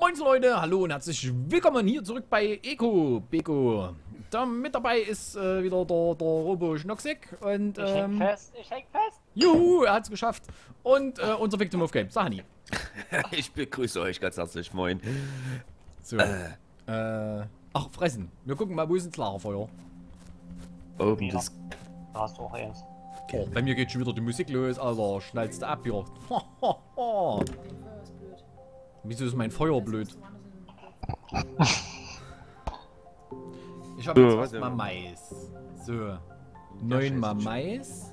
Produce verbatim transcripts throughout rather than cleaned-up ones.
Moin Leute, hallo und herzlich willkommen hier zurück bei Eco Beko. Da mit dabei ist äh, wieder der, der Robo Schnocksig und Ich häng ähm, fest, ich häng fest. juhu, er hat's geschafft. Und äh, unser Victim of Game, Sahani. Ich begrüße euch ganz herzlich, moin. So. Äh. Äh, ach, fressen. Wir gucken mal, wo ist das Lagerfeuer? Oben Ja. das. Da hast du auch eins. Oh, bei mir geht schon wieder die Musik los, Alter. Schnallst du ab hier. Ho, ho, ho. Wieso ist mein Feuer blöd? Ich habe So, jetzt warte erstmal mal. Mais. So. Neunmal Mais.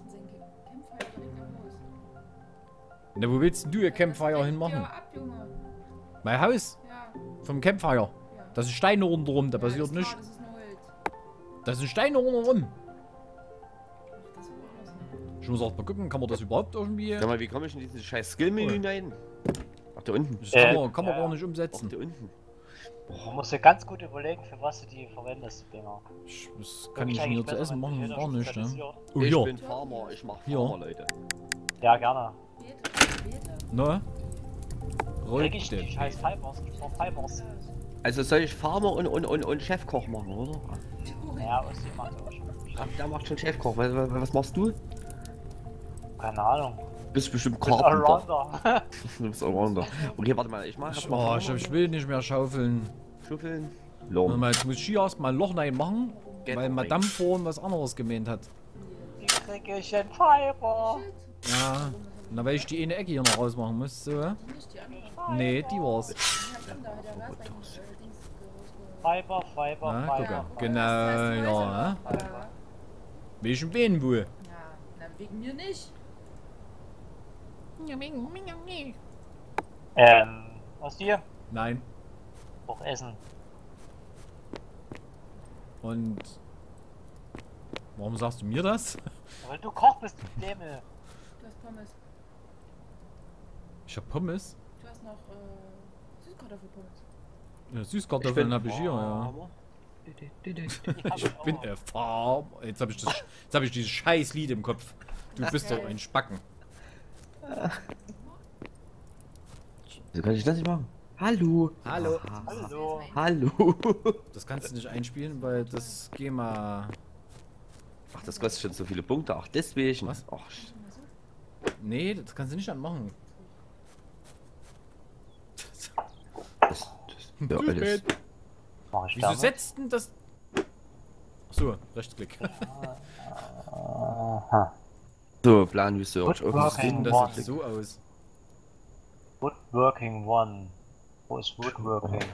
Na, wo willst denn du ihr Campfire hinmachen? Ja, ab, Junge. Mein Haus? Ja. Vom Campfire? Ja. Da sind Steine rundherum, da Ja, passiert ist nichts. klar, das ist nur Holz. Da sind Steine rundherum. Das ist woanders. Ich muss auch mal gucken, kann man das überhaupt irgendwie... Sag mal, wie komme ich in dieses scheiß Skill-Menü hinein? Ach, da unten. Das kann Äh, man, kann man ja. gar nicht Ach, umsetzen. da unten. Du musst dir ganz gut überlegen, für was du die verwendest, die Dinger. Ich, das kann ich Wirklich mir eigentlich zu besser, essen wenn machen, sich jeder gar nicht, ja. spezialisiert. Oh, Ich hier. bin Farmer, ich mach Hier. Farmer, Leute. Ja, gerne. Beete, Beete. Ne? Krieg ich die Rollteppich. scheiß Fibers, ich brauch Fibers. Also soll ich Farmer und, und, und, und Chefkoch machen, oder? Ja, aus dem macht er auch schon. Ach, der macht schon Chefkoch. Was, was, was machst du? Keine Ahnung. Bist bestimmt Ich bin Carpenter. Allrounder. Du bist Allrounder. Okay, warte mal, ich mach Ich, erstmal oh, ich, ich will nicht mehr schaufeln. Schuffeln. Warte Lom. mal, jetzt muss ich hier erstmal ein Loch rein machen, Geht weil doch Madame vorhin was anderes gemäht hat. Wie krieg ich einen Fiber? Ja, na, weil ich die eine Ecke hier noch rausmachen muss, so. Nicht die andere. Nee, die war's. Ja, stimmt, da hat der Gas eigentlich äh, Dings rausgeholt. Fiber, Fiber, Na, Fiber. guck Fiber. Genau, ja. Fiber. Welchen wen wohl? Ja, na, wegen mir nicht. Ähm, was dir? Nein. Doch Essen. Und warum sagst du mir das? Weil du Koch bist, du Dämmel. Du hast Pommes. Ich hab Pommes. Du hast noch äh, Süßkartoffelpommes. Ja, Süßkartoffeln habe ich hier, ja. Farmer. Ich bin der Farm. Jetzt habe ich, das- jetzt hab ich dieses scheiß Lied im Kopf. Du bist doch ein Spacken. So kann ich das nicht machen. Hallo. Hallo. Hallo. Hallo. Das kannst du nicht einspielen, weil das GEMA... Ach, das kostet schon so viele Punkte. Ach, deswegen. Was? Ach, sch- Nee, das kannst du nicht anmachen. das, das, ja, alles. Mach ich Wieso damit? setzt denn das... Achso, Rechtsklick. Aha. So, Plan Research. Gut, Open okay. Sieht denn System. das jetzt so aus? Woodworking One. Wo ist Woodworking?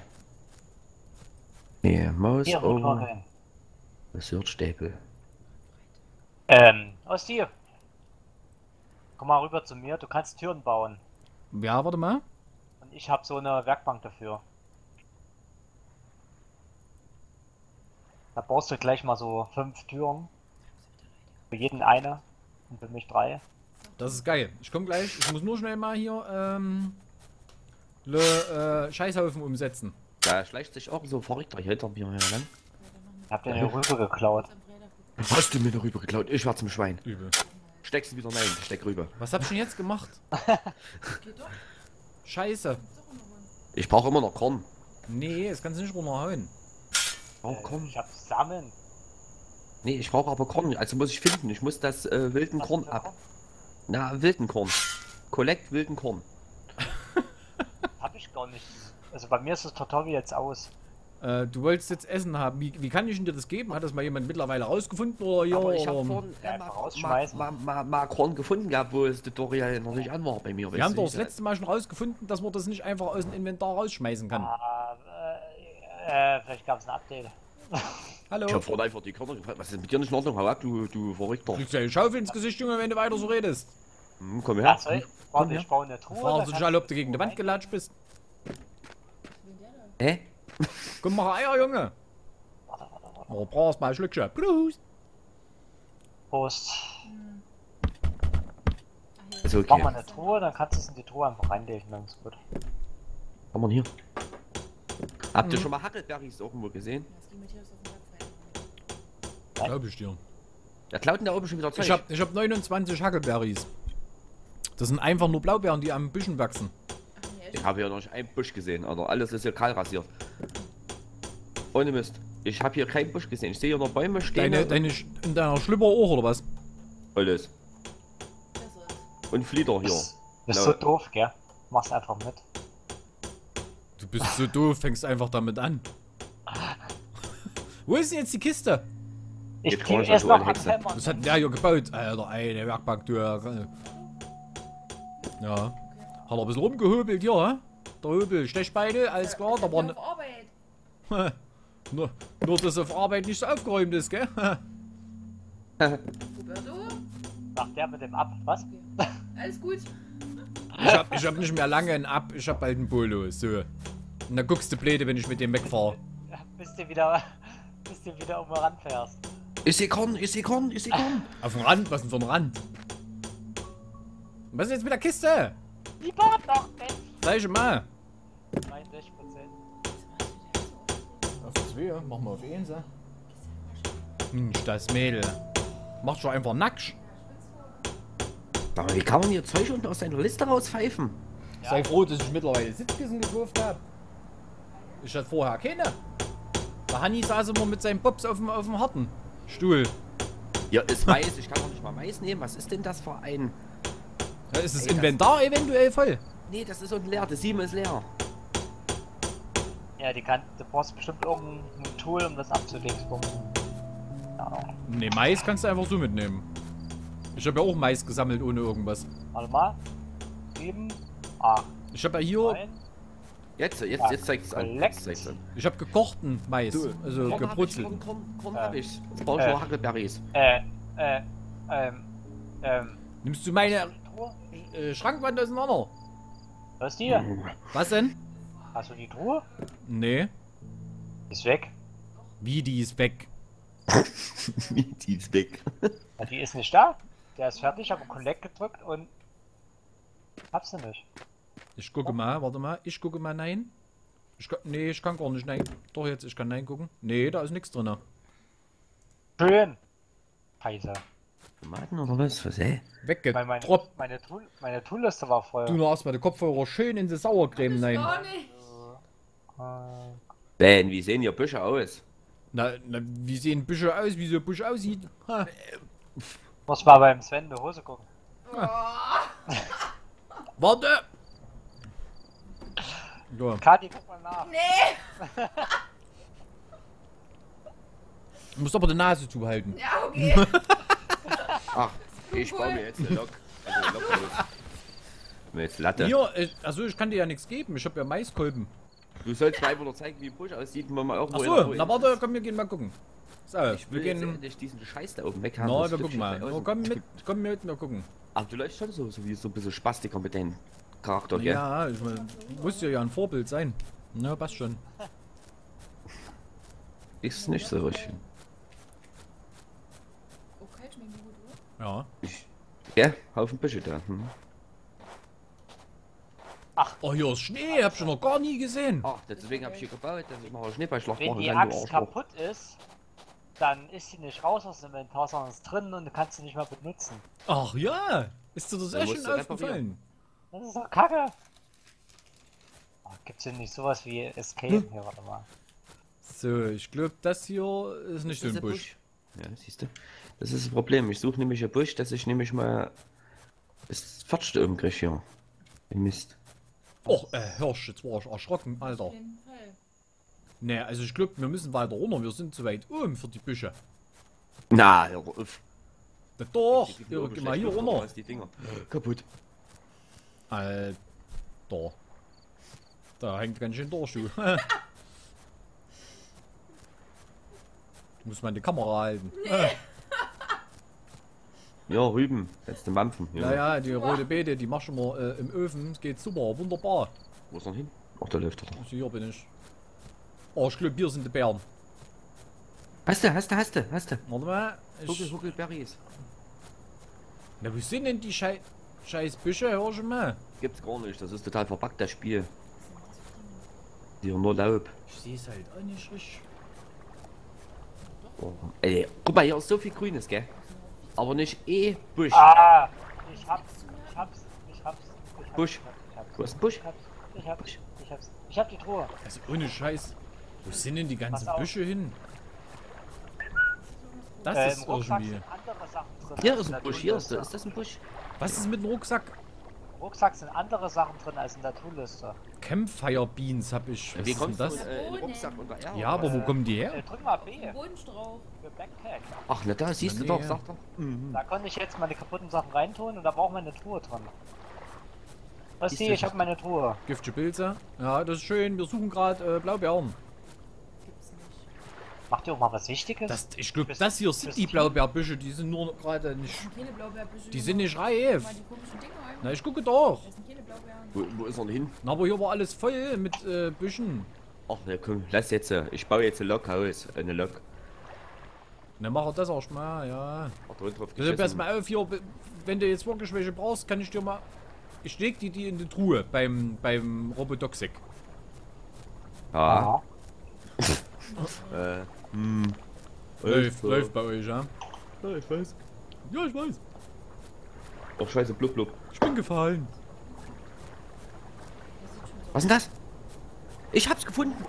Nee, Maus, Hier, Open, Woodworking. Research Stapel. Ähm, aus dir. Komm mal rüber zu mir, du kannst Türen bauen. Ja, warte mal. Und ich habe so eine Werkbank dafür. Da baust du gleich mal so fünf Türen. Für jeden eine. Und für mich drei. Das ist geil. Ich komme gleich. Ich muss nur schnell mal hier ähm, le, äh, Scheißhaufen umsetzen. Da schleicht sich auch so ein Verrückter hinter mir her lang. Ich hab den hier rüber geklaut. Hast du mir darüber geklaut? Ich war zum Schwein. Übel. Steckst du wieder rein, ich steck rüber. Was hab ich denn jetzt gemacht? Geht doch. Scheiße. Ich brauche immer noch Korn. Nee, das kannst du nicht runterhauen. Oh, Äh, komm. Ich hab Sammeln. Nee, ich brauche aber Korn. Also muss ich finden. Ich muss das äh, wilden Was Korn für ab. Korn? Na, wilden Korn. Collect wilden Korn. Hab ich gar nicht. Also bei mir ist das total wie jetzt aus. Äh, du wolltest jetzt Essen haben. Wie, wie kann ich dir das geben? Hat das mal jemand mittlerweile rausgefunden oder ja? aber ich habe oder- vorhin Ja, äh, einfach mal, mal, rausschmeißen. mal, mal, mal Korn gefunden gehabt, wo das Tutorial noch nicht an war bei mir. Wir haben doch das letzte Mal schon rausgefunden, dass man das nicht einfach aus dem Inventar rausschmeißen kann. Ah, äh, äh, vielleicht gab es ein Update. Hallo? Ich hab vorhin einfach die Körner gefragt. Was ist mit dir nicht in Ordnung? Hau ab, du, du Verrückter. Kriegst ja eine Schaufel ins Gesicht, Junge, wenn du weiter so redest. Hm, komm Ja, her. soll ich? Komm Warte, her. ich baue eine Truhe. Fahr da so kannst schnell, ob du du gegen die Wand gelatscht bist. Hä? Komm, mach Eier, Junge. Warte, warte, warte. Oh, brauchst mal ein Schlückchen. Prost. Prost. Ist Mach okay. mal eine Truhe, dann kannst du es in die Truhe einfach reinlegen, dann ist gut. Komm mal hier. Habt ihr Mhm. schon mal Huckleberries irgendwo gesehen? Das ging mit hier aus auf dem Kopf rein. Glaub ich dir. Der klaut denn da oben schon wieder Zeug. Ich hab, ich hab neunundzwanzig Huckleberries. Das sind einfach nur Blaubeeren, die am Büschen wachsen. Ach nee, Ich habe hier noch nicht einen Busch gesehen, Alter. Alles ist hier kahl rasiert. Ohne Mist. Ich habe hier keinen Busch gesehen. Ich sehe hier noch Bäume stehen. Deine, deine, Sch- in deiner Schlüpper auch, oder was? Alles. Das ist. Und Flieder hier. Bist, bist so doof, gell? Mach's einfach mit. Du bist so doof, fängst einfach damit an. Wo ist denn jetzt die Kiste? Ich Jetzt geh komm ich erst also noch eine am Hexe. Hämmern. Was hat denn der hier gebaut? Alter, eine Werkbank, du. Ja. Ja. Hat er ein bisschen rumgehobelt hier, hä? Der Hobel, Stechbeile, alles klar. Da war Ja, ne, auf Arbeit. nur, nur, dass auf Arbeit nicht so aufgeräumt ist, gell? Roberto? Sagt der mit dem Ab, was? Okay. Alles gut. Ich hab, ich hab nicht mehr lange einen Ab, ich hab bald einen Polo, so. Und dann guckst du Pläte, wenn ich mit dem wegfahre. Bis du wieder, bis du wieder um den Rand fährst. Ich sehe Korn, ich sehe Korn, ich sehe Korn. Auf dem Rand? Was denn für ein Rand? Was ist jetzt mit der Kiste? Die baut noch, Mensch. Sag ich mal. neunundsechzig Prozent. Auf zwei, machen wir auf eins. Mensch, das Mädel. Macht schon einfach nackt. Aber wie kann man hier Zeug unten aus seiner Liste rauspfeifen? Ja. Sei froh, dass ich mittlerweile Sitzkissen gekauft habe. Ich hatte vorher keine. Der Hanni saß immer mit seinen Pops auf dem, auf dem harten Stuhl. Hier ist Mais, ich kann doch nicht mal Mais nehmen. Was ist denn das für ein... Da ist das Ey, das- Inventar eventuell voll. Nee, das ist unten leer, das sieben ist leer. Ja, die kann, du brauchst bestimmt irgendein Tool, um das abzulegen. Ja. Ne, Mais kannst du einfach so mitnehmen. Ich habe ja auch Mais gesammelt ohne irgendwas. Warte mal. sieben, acht, Ich habe ja hier, neun. Jetzt, jetzt, Ja, jetzt zeigt es an. Collect. Jetzt zeigt's an. ich habe gekochten Mais, Du, also Korn hab ich, gebrutzelt. Korn, Korn, Korn Äh, hab ich. Jetzt brauche ich äh. nur Huckleberries. Äh, äh, ähm, ähm. Nimmst du meine Die Truhe? äh, Schrankwand auseinander? Was ist die? Was denn? Hast du die Truhe? Nee. Die ist weg. Wie, die ist weg? Die ist weg. Ja, die ist nicht da. Der ist fertig, ich habe Collect gedrückt und hab's nicht. Ich gucke mal, warte mal. Ich gucke mal, nein. Ich kann, nee, ich kann gar nicht nein. Doch jetzt, ich kann nein gucken. Nee, da ist nichts drin. Schön. Scheiße. Tomaten oder was? Was, ey? Weil meine, Weggetroppt. meine, Tool, meine Toolliste war voll. Du noch erstmal den Kopfhörer schön in die Sauercreme Gar nein. nicht. Äh, Ben, wie sehen hier Büsche aus? Na, na, wie sehen Büsche aus, wie so ein Busch aussieht? Ha. Muss mal beim Sven in die Hose gucken. Warte! Ja. Kati, guck mal nach. Nee. Du musst aber die Nase zuhalten. Ja, okay. Ach, ich baue mir jetzt eine Lok. Also eine Lok los. Mir jetzt Latte. Hier, äh, also ich kann dir ja nichts geben. Ich habe ja Maiskolben. Du sollst mir einfach nur zeigen, wie ein Busch aussieht und wir mal irgendwo in Achso, Ruhe- na warte, komm, wir gehen mal gucken. So, Ich wir will jetzt gehen. endlich diesen Scheiß da oben weg haben. Na, das wir flippt gucken mal. schon bei Oh, außen. komm mit, komm mit, wir gucken. Ach, du läufst schon so, so wie so ein bisschen Spastiker mit deinem Charakter, gell? Ja, ich mein, muss ja ein Vorbild sein. Na, passt schon. Ist nicht so richtig. Okay, schmeckt die gut, oder? Ja. Ich, ja, Haufen Büsche da. Hm. Oh, hier ist Schnee, hab ich noch gar nie gesehen. Ach, deswegen hab ich hier gebaut, dass ich mal Schneeballschlacht Wenn machen die kann, du Axt Arschloch. kaputt ist, dann ist sie nicht raus aus dem Inventar, sondern ist drin und du kannst sie nicht mehr benutzen. Ach ja, ist dir das Dann echt musst schon du aufgefallen? Das ist doch kacke. Oh, gibt's hier nicht sowas wie Escape? Hier, warte mal. So, ich glaube, das hier ist nicht so Das ein ist Busch. Ja, siehst du. Das ist das Problem. Ich suche nämlich ein Busch, dass ich nämlich mal das Viertste umkriege hier. Mist. Och, äh, Hirsch, jetzt war ich erschrocken, Alter. Auf jeden Fall. Ne, also ich glaube, wir müssen weiter runter, wir sind zu weit oben für die Büsche. Na, hör auf. Na doch, Die hier, oben geh mal schlecht hier runter, runter. was die Dinger. Kaputt. Alter. Da hängt ganz schön durch, du. Du musst mal die Kamera halten. Ja, Rüben. Kannst du mampfen. Ja, ja, die rote Beete, die machst du mal äh, im Öfen. Es geht super, wunderbar. Wo ist er hin? Ach, da läuft er doch. Also hier bin ich. Oh, ich glaube, hier sind die Bären. Hast du, hast du, hast du, hast du. Warte mal. Huckel, Ich... Huckelberries. Na, wo sind denn die Schei scheiß Büsche? Hör schon mal. Gibt's gar nicht. Das ist total verpackt, das Spiel. Hier nur Laub. Ich sehe es halt auch nicht richtig. Oh. Ey, guck mal, hier ist so viel Grünes, gell? Aber nicht eh Busch. Ah, ich hab's, ich hab's, ich hab's, ich hab's. Busch. Ich hab's, Du hast einen Busch? ich hab's, ich hab, ich hab's. Ich hab die Truhe. Also ohne Scheiß. Wo sind denn die ganzen Pass auf. Büsche hin? Das Äh, ist Im Rucksack irgendwie... sind andere Sachen drin. Hier als ist in ein der Busch, hier ist, Tooliste. ist das ein Busch? Was ist mit dem Rucksack? Im Rucksack sind andere Sachen drin als in der Tool-Liste. Campfire Beans hab ich. Was Wie ist denn kommst das? du äh, in den Rucksack unter R? Ja, aber wo kommen die Äh, her? drück mal B Bodenstrauch. für Backpack. Ach, na da, siehst Na, du nee, doch, ja. sagt er. Mhm. Da konnte ich jetzt meine kaputten Sachen reintun und da brauchen wir eine Truhe drin. Was Ist die? das- Ich habe meine Truhe. Giftige Pilze. Ja, das ist schön. Wir suchen gerade äh, Blaubeeren. Gibt's nicht. Macht ihr auch mal was Wichtiges? Das, ich glaube, Fürs- das hier sind fürs die Team? Blaubeerbüsche. Die sind nur gerade nicht... Das sind keine Blaubeerbüsche. Die sind nicht Mal reif. die komischen Dinger ein. Na, ich gucke doch. Das sind keine Blaubeeren. Wo, wo ist er denn hin? Na, aber hier war alles voll mit äh, Büschen. Ach, na komm, lass jetzt. äh, Ich baue jetzt eine Lok aus. Eine Lok. Na, mach er das erst mal, ja. Ach, da drauf Deshalb pass geschissen. mal auf hier, wenn du jetzt wirklich welche brauchst, kann ich dir mal... Ich leg die, die in die Truhe beim, beim Robodoxic. Ja. Ja. Äh, hm. Läuft, Äh, läuft bei euch, ja? Ja, ich weiß. Ja, ich weiß. Ach, scheiße, blub, blub. Ich bin gefallen. Das sieht schon so Was ist denn das? Ich hab's gefunden.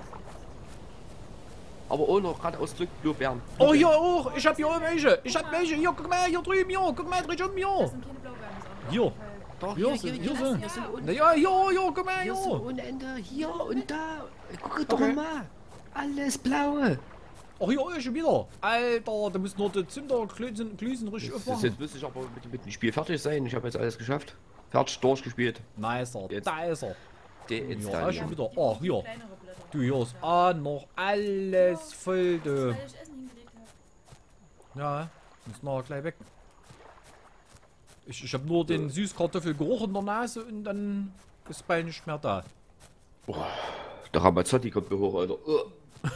Aber ohne gerade ausdrückt Blubbeeren. Oh, hier auch. Ich hab hier auch welche. Ich hab welche. Hier, guck mal, hier drüben, hier. Guck mal, dreh um Das hier. sind keine Blaubeeren. Das ist auch Hier. Weil- Doch, Hier sind, hier sind. hier sind Na ja, hier, hier, guck mal, Hier sind hier. ohne Ende. Hier und da. Guck doch Okay. mal. Alles blaue. Ach, hier ist schon wieder. Alter, da muss nur die Zünderglüsen Glüsen richtig Das, aufmachen. jetzt müsste ich aber mit, mit dem Spiel fertig sein. Ich habe jetzt alles geschafft. Fertig durchgespielt. Nicer, Jetzt. da ist er. Ja, Deinstallieren. schon wieder. Die Oh, brauchen hier. kleinere Blätter. Du, hier ist ah, noch alles voll, du. Weil ich Essen hingelegt habe. Ja, muss nachher gleich weg. Ich, ich hab nur den Süßkartoffelgeruch in der Nase und dann ist bald nicht mehr da. Der Ramazzotti kommt mir hoch, Alter. Uh.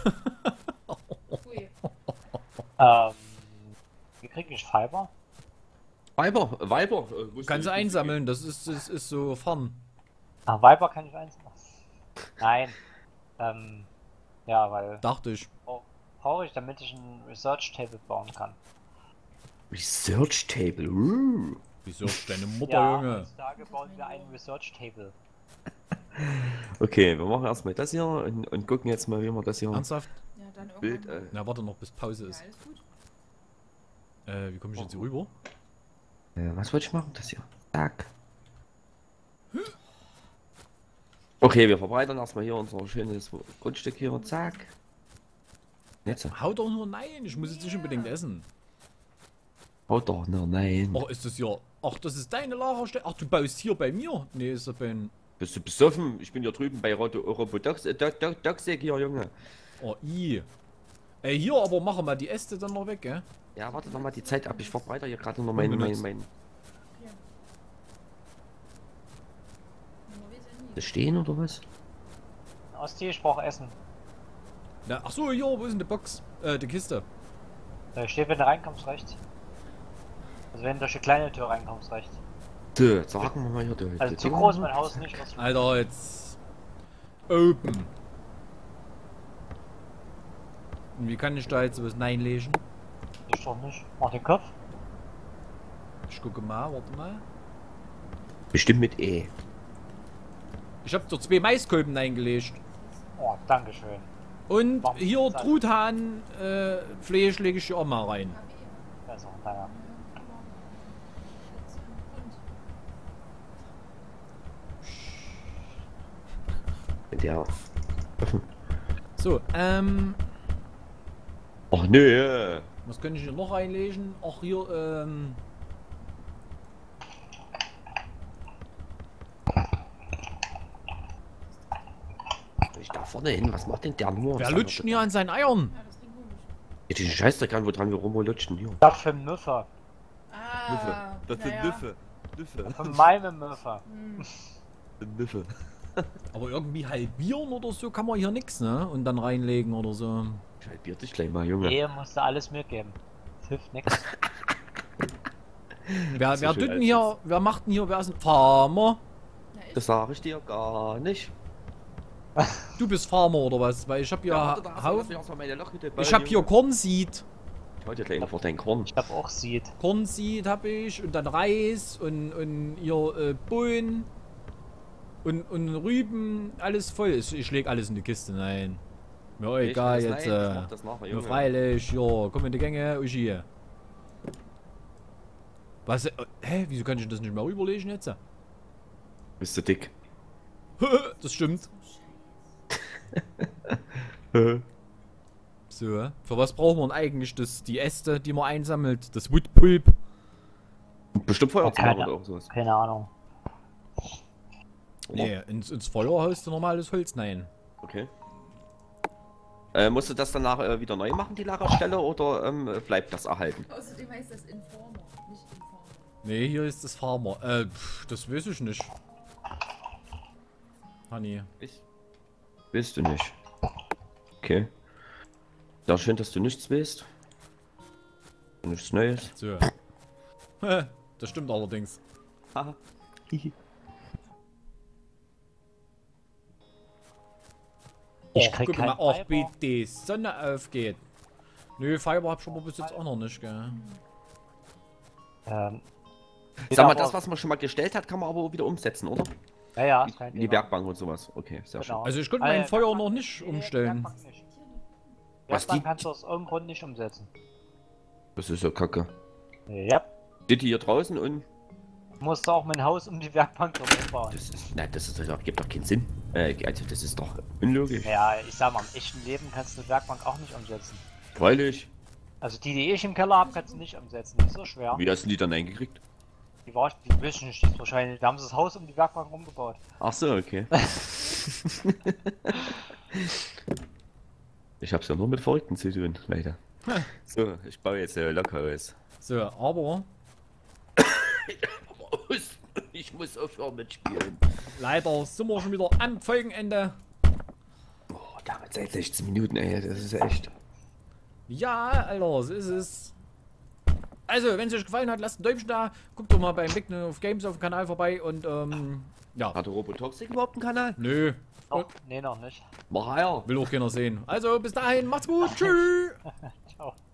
Ui. Ähm, wie kriege ich Fiber? Weiber, Weiber. äh, wusste Kannst du ich nicht. einsammeln, das ist, das ist so fern. Ah, Viper kann ich eins machen. Nein. Ähm, ja, weil Dachte ich. brauche ich, damit ich ein Research Table bauen kann. Research Table. Uh. Wieso ist deine Mutter, Ja, Junge? heutzutage bauen wir ein Research Table. Okay, wir machen erstmal das hier und, und gucken jetzt mal, wie wir das hier Ernsthaft? Ja, dann Bild. irgendwann. Äh, Na, warte noch, bis Pause Ja, ist. alles gut. Äh, wie komme ich jetzt hier rüber? äh, was wollte ich machen? Das hier. Zack. Okay, wir verbreitern erstmal hier unser schönes Grundstück hier. Zack. Jetzt. Hau doch nur nein, ich muss jetzt nicht unbedingt essen. Haut doch, no, nein. Ach, ist das hier. Ach, das ist deine Lagerstätte. Ach, du baust hier bei mir? Nee, ist das bei. Bist du besoffen? Ich bin hier drüben bei Robodox äh, Doc- Doc- Doxic hier, Junge. Oh, i. Ey, hier aber machen wir die Äste dann noch weg, gell? Ja, warte noch mal die Zeit ab. Ich verbreiter hier gerade noch mein, mein, Unbenutzt. mein. Ja. Man weiß ja nie. Das stehen oder was? Osti, ich brauche Essen. Na, ach so, hier, wo ist denn die Box? Äh, die Kiste. Da steht, wenn du reinkommst, rechts. Also wenn du durch die kleine Tür reinkommst, rechts. So, sagen wir mal hier. Die, Also die zu Dinger. groß mein Haus nicht. Was Alter, jetzt. Open. Und wie kann ich da jetzt was reinlegen? ich doch nicht. Mach den Kopf. Ich gucke mal, warte mal. Bestimmt mit E. Ich hab da zwei Maiskolben eingelegt. Oh, dankeschön. Und Warum hier ist das? Truthahn, äh, Fleisch lege ich hier auch mal rein. Also, naja. Mit der. So, ähm, Ach nee. was kann ich hier noch reinlegen? Ach, hier, ähm, Ich da vorne hin. Was macht denn der nur? wer lutscht denn hier an seinen Eiern? Ja, das klingt komisch. Ja, diesen Scheißdreck an, wo dran wir rumlutschen hier. Das für einen Müffer. Ah, naja. Nüffe. Für meinen Müffer. Hm. Nüffe. Aber irgendwie halbieren oder so kann man hier nix, ne? Und dann reinlegen oder so. Ich halbier dich gleich mal, Junge. Ehe musst du alles mitgeben. Das hilft nichts. Wer, So wer schön tut denn als hier, wer macht denn hier, wer ist ein Farmer? Na, ist Das sage ich dir gar nicht. Du bist Farmer oder was? Weil ich hab hier warte, da hast du- lass Haufen, mich erst mal meine Lochhütte bauen, ich hab hier Junge. Kornseed. Ich hau dir gleich noch vor dein Korn. Ich hab auch Seed. Kornseed hab ich und dann Reis und, und hier äh, Bohnen. Und, und Rüben, alles voll. Ich, ich leg alles in die Kiste, nein. Mir Ich egal weiß, jetzt. nein, ich Äh, mach das nachher, nur Junge. freilich, ja, komm in die Gänge, Uschi. Was? Äh, hä? Wieso kann ich das nicht mehr rüberlegen jetzt? Bist du dick? Das stimmt. So, für was brauchen wir denn eigentlich das, die Äste, die man einsammelt? Das Woodpulp? Bestimmt Feuer zu Keine- machen oder sowas. Keine Ahnung. Nee, ins, ins Feuer haust du normales Holz, nein. Okay. Äh, musst du das danach äh, wieder neu machen, die Lagerstelle, oder ähm, bleibt das erhalten? Außerdem heißt das Informer, nicht Informer. Nee, hier ist das Farmer. Äh, pff, das weiß ich nicht. Honey. Ich? Willst du nicht? Okay. Ja, schön, dass du nichts willst. Nichts Neues. So. Das stimmt allerdings. Haha. Ich Och, krieg guck mal, keinen auch Fiber. wie die Sonne aufgeht. Nö, Fiber hab ich aber bis jetzt auch noch nicht, gell. Ähm, Sag mal, aber- das, was man schon mal gestellt hat, kann man aber auch wieder umsetzen, oder? Ja, ja, ist kein Die, die Thema. Werkbank und sowas. Okay, sehr schön. Genau. Also ich konnte Ah, mein ja, Feuer Werkbank noch nicht nee, umstellen. Werkbank nicht. Was, Werkbank die- kannst du aus irgendeinem Grund nicht umsetzen. Das ist ja kacke. Ja. Steht die hier draußen und. Musst du auch mein Haus um die Werkbank drum bauen. Das ist. Nein, das ist, das gibt doch keinen Sinn. Äh, also, das ist doch unlogisch. Ja, ich sag mal, im echten Leben kannst du eine Werkbank auch nicht umsetzen. Freilich. Also die, die ich im Keller habe, kannst du nicht umsetzen. Die ist so schwer. Wie hast du die dann eingekriegt? Die war, die wissen nicht, die ist wahrscheinlich. Da haben sie das Haus um die Werkbank rumgebaut. Ach so, okay. Ich hab's ja nur mit Verrückten zu tun, leider. So, ich baue jetzt äh, locker aus. So, aber Ich muss aufhören mit Spielen. leider sind wir schon wieder am Folgenende. Oh, damit seit sechzehn Minuten, ey, das ist echt. Ja, Alter, so ist es. Also, wenn es euch gefallen hat, lasst ein Däumchen da. Guckt doch mal beim Big of Games auf dem Kanal vorbei und ähm, ja. Hat der Robotoxic überhaupt einen Kanal? Nö, Noch, nee, noch nicht. Mach her. will auch keiner sehen. Also, bis dahin, macht's gut, tschüss. Ciao.